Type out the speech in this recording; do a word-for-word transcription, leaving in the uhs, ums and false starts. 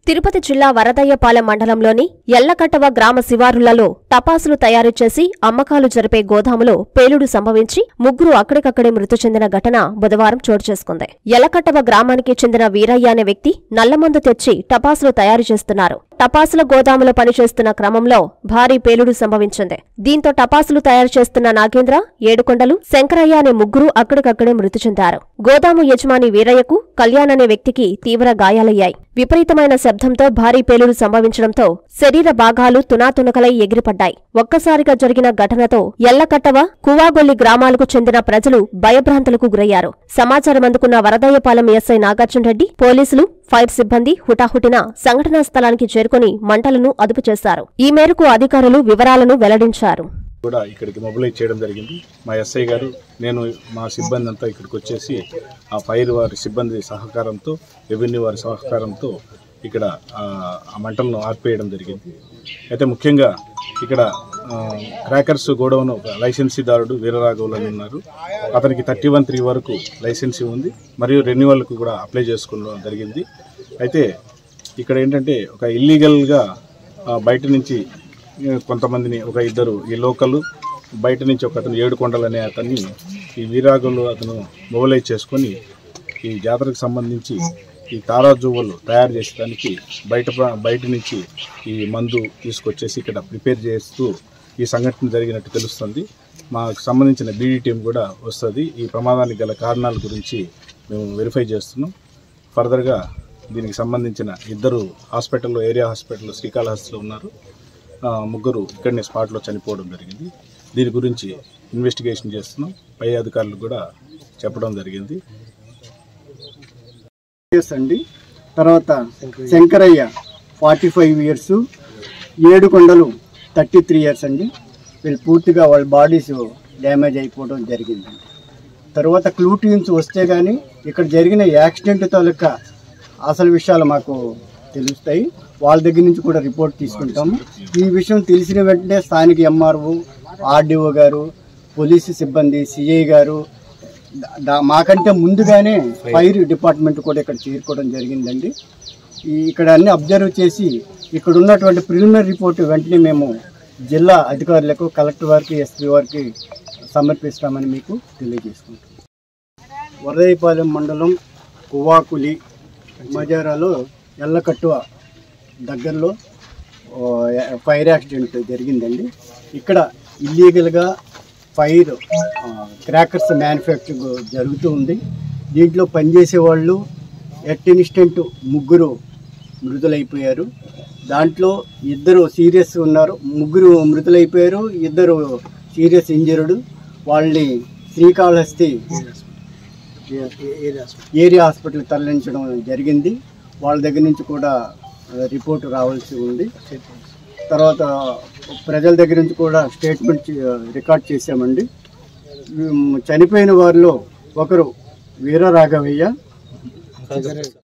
తిరుపతి జిల్లా వరదయ మండలంలోని ఘటనప గ్రామ శివారులలో టపాసులు తయారు చేసి అమ్మకాలు జరిపే గోదాములో పేలుడు సంభవించి ముగ్గురు అక్కడికక్కడే మృతి చెందిన ఘటన బుధవారం చోటు చేసుకుంది. ఘటనప గ్రామానికి చెందిన వీరయ్య అనే వ్యక్తి నల్లమందు తెచ్చి టపాసులు తయారు చేస్తున్నారు. టపాసుల గోదాములో పనిచేస్తున్న క్రమంలో భారీ పేలుడు సంభవించింది. దీంతో టపాసులు తయారు చేస్తున్న నాగేంద్ర, ఏడుకొండలు, శంకరయ్య అనే ముగ్గురు అక్కడికక్కడే మృతి చెందారు. గోదాము యజమాని వీరయ్యకు కళ్యాణ్ అనే వ్యక్తికి తీవ్ర గాయాలయ్యాయి. విపరీతమైన శబ్దంతో భారీ పేలుడు సంభవించడంతో శరీర భాగాలు తునాతునకలై ఎగిరిపడ్డాయి. ఒక్కసారిగా జరిగిన ఘటనతో ఘటనప, కువాగొల్లి గ్రామాలకు చెందిన ప్రజలు భయభ్రాంతులకు గురయ్యారు. సమాచారం అందుకున్న వరదయ్యపాలెం ఎస్ఐ నాగార్జునరెడ్డి, పోలీసులు, ఫైర్ సిబ్బంది హుటాహుటిన సంఘటనా స్థలానికి చేరుకుని మంటలను అదుపు చేశారు. ఈ మేరకు అధికారులు వివరాలను వెల్లడించారు. కూడా ఇక్కడికి మొబిలైజ్ చేయడం జరిగింది. మా ఎస్ఐ గారు, నేను, మా సిబ్బంది అంతా ఇక్కడికి వచ్చేసి ఆ ఫైర్ వారి సిబ్బంది సహకారంతో, రెవెన్యూ వారి సహకారంతో ఇక్కడ ఆ మంటలను ఆర్పేయడం జరిగింది. అయితే ముఖ్యంగా ఇక్కడ క్రాకర్స్ గోడౌన్ లైసెన్సీదారుడు వీరరాఘవులు అని ఉన్నారు. అతనికి థర్టీ వన్ త్రీ వరకు లైసెన్సీ ఉంది, మరియు రెన్యువల్కు కూడా అప్లై చేసుకోవడం జరిగింది. అయితే ఇక్కడ ఏంటంటే ఒక ఇల్లీగల్గా బయట నుంచి కొంతమందిని, ఒక ఇద్దరు ఈ లోకల్, బయట నుంచి ఒక అతను ఏడుకొండలు అనే అతన్ని ఈ వీరాగులు అతను మొబిలైజ్ చేసుకొని ఈ జాతరకు సంబంధించి ఈ తారాజువ్వలు తయారు చేసేదానికి బయట బయట నుంచి ఈ మందు తీసుకొచ్చేసి ఇక్కడ ప్రిపేర్ చేస్తూ ఈ సంఘటన జరిగినట్టు తెలుస్తుంది. మాకు సంబంధించిన బీడీ టీం కూడా వస్తుంది. ఈ ప్రమాదానికి గల కారణాల గురించి మేము వెరిఫై చేస్తున్నాం. ఫర్దర్గా దీనికి సంబంధించిన ఇద్దరు హాస్పిటల్లో, ఏరియా హాస్పిటల్లో శ్రీకాళహస్తిలో ఉన్నారు. ముగ్గురు ఇక్కడనే స్పాట్లో చనిపోవడం జరిగింది. దీని గురించి ఇన్వెస్టిగేషన్ చేస్తున్నాం. పై అధికారులకు కూడా చెప్పడం జరిగింది. అండి తర్వాత Shankaraiah forty five years, Yedukondalu thirty three years అండి. వీళ్ళు పూర్తిగా వాళ్ళ బాడీస్ డ్యామేజ్ అయిపోవడం జరిగిందండి. తర్వాత క్లూ టీమ్స్ వస్తే కానీ ఇక్కడ జరిగిన యాక్సిడెంట్ తాలూకా అసలు విషయాలు మాకు తెలుస్తాయి. వాళ్ళ దగ్గర నుంచి కూడా రిపోర్ట్ తీసుకుంటాము. ఈ విషయం తెలిసిన వెంటనే స్థానిక ఎంఆర్ఓ, ఆర్డీఓ గారు, పోలీసు సిబ్బంది, సిఐ గారు, మాకంటే ముందుగానే ఫైర్ డిపార్ట్మెంట్ కూడా ఇక్కడ చేరుకోవడం జరిగిందండి. ఈ ఇక్కడ అన్ని అబ్జర్వ్ చేసి ఇక్కడ ఉన్నటువంటి ప్రిలిమినరీ రిపోర్ట్ వెంటనే మేము జిల్లా అధికారులకు, కలెక్టర్ వారికి, ఎస్పీ వారికి సమర్పిస్తామని మీకు తెలియజేసుకుంటాం. వరదయపాలెం మండలం కువాకులి మజారాలో ఘటనప దగ్గరలో ఫైర్ యాక్సిడెంట్ జరిగిందండి. ఇక్కడ ఇల్లీగల్గా ఫైర్ క్రాకర్స్ మ్యానుఫ్యాక్చరింగ్ జరుగుతూ ఉంది. దీంట్లో పనిచేసే వాళ్ళు ఎట్ ఇన్స్టెంట్ ముగ్గురు మృతులైపోయారు. దాంట్లో ఇద్దరు సీరియస్ ఉన్నారు, ముగ్గురు మృతులైపోయారు, ఇద్దరు సీరియస్ ఇంజర్డ్. వాళ్ళని శ్రీకాళహస్తి ఏరియా హాస్పిటల్ తరలించడం జరిగింది. వాళ్ళ దగ్గర నుంచి కూడా రిపోర్ట్ రావాల్సి ఉంది. తర్వాత ప్రజల దగ్గర నుంచి కూడా స్టేట్మెంట్ రికార్డ్ చేశామండి. చనిపోయిన వారిలో ఒకరు వీరరాఘవయ్య,